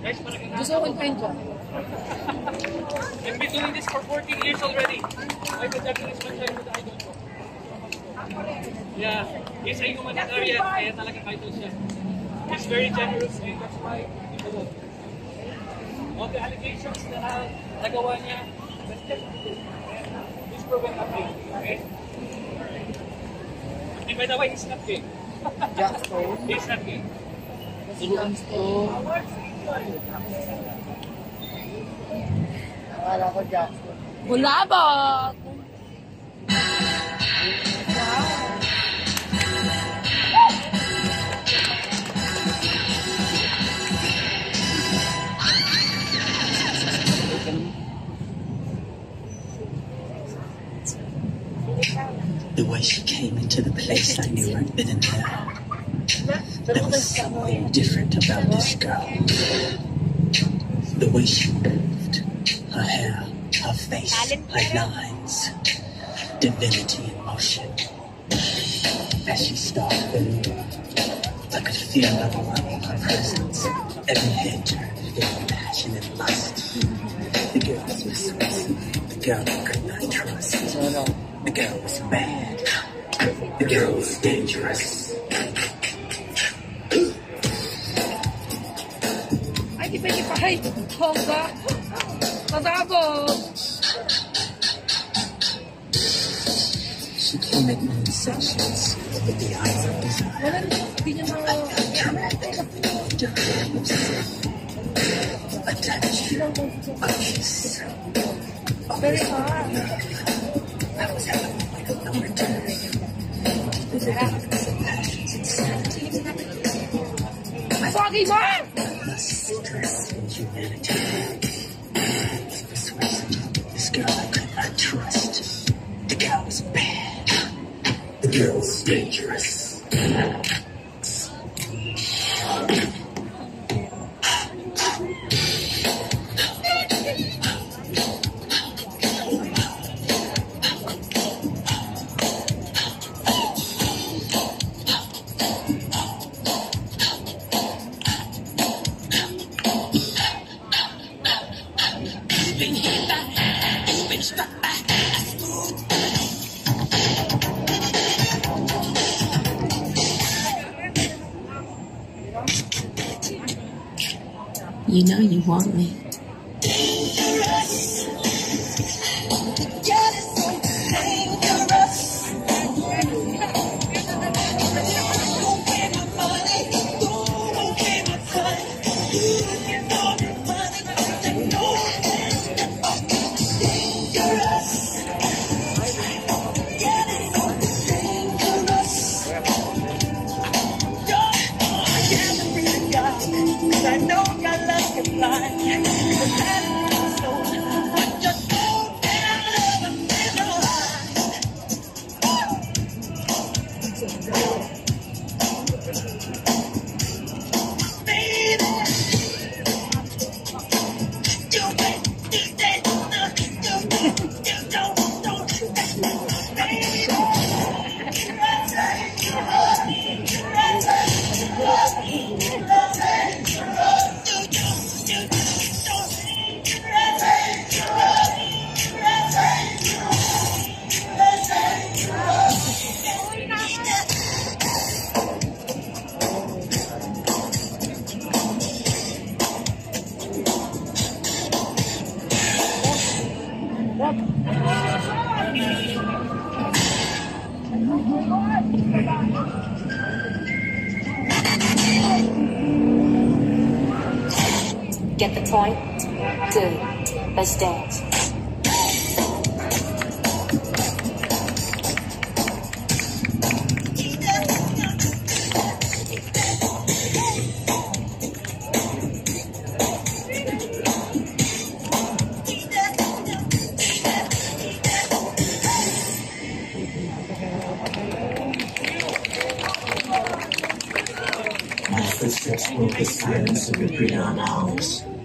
Gusto ko kwento. I've been doing this for 14 years already. I've been doing this much childhood idol ko. Yeah, he's a humanitarian, kaya talagang idol siya. He's very generous and that's why people love him. All the allegations na nagawa niya, that's just he's proven nothing. Okay? And by the way, he's not gay. Jackstone. He's not gay. Stone. Akala ko Jackstone. Bulabog! The way she came into the place, I knew I'd been in there. There was something different about this girl. The way she moved, her hair, her face, her lines, divinity in motion. As she started to move, I could feel the warmth of her presence. Every head turned in passion and lust. The girl was sweet. The girl I could not trust. The girl was bad. The girl was dangerous. Ay, di ba niya pa? Ay, hongga! Tatapos! She came at me in sections with the eyes of desire. Wala na, hindi niya I felt her lips, a touch, a kiss. Very hard. I was having a point of no return. Deep in the darkness of passions and sanity. Foggy man! Lust, stress, and humanity. Persuasive. This girl I could not trust. The girl was bad. The girl was dangerous. You know you want me. I know your love can fly. But just know that I love Get the point? Good. Let's dance. My footsteps broke the silence of the pre-dawn hours.